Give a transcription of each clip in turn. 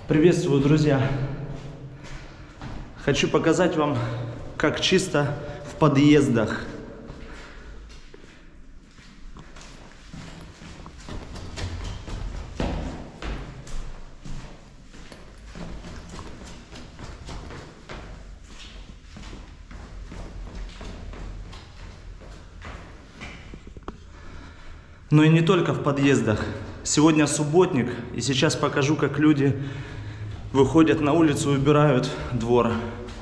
Приветствую, друзья! Хочу показать вам, как чисто в подъездах. Но и не только в подъездах. Сегодня субботник, и сейчас покажу, как люди выходят на улицу и убирают двор.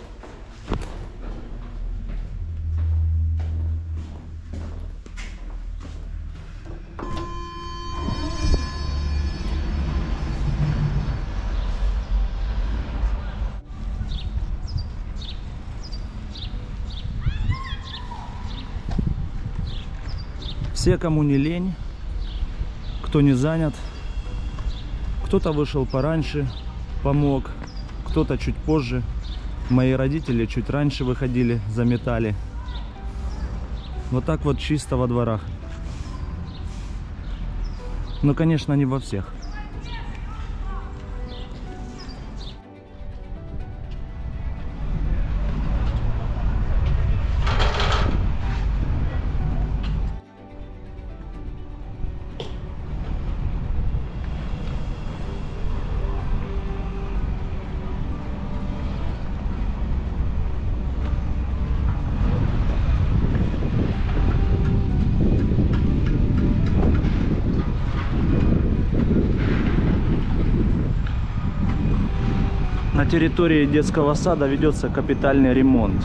Все, кому не лень, кто не занят, кто-то вышел пораньше, помог, кто-то чуть позже. Мои родители чуть раньше выходили, заметали. Вот так вот чисто во дворах. Но, конечно, не во всех. На территории детского сада ведется капитальный ремонт.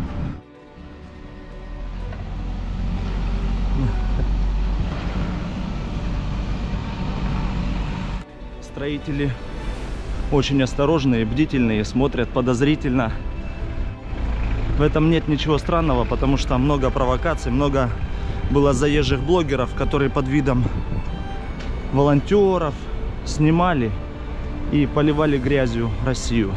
Строители очень осторожные, бдительные, смотрят подозрительно. В этом нет ничего странного, потому что много провокаций, много было заезжих блогеров, которые под видом волонтеров снимали и поливали грязью Россию.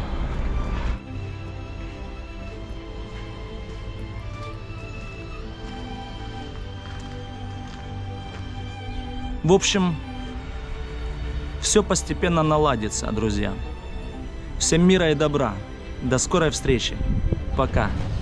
В общем, все постепенно наладится, друзья. Всем мира и добра. До скорой встречи. Пока.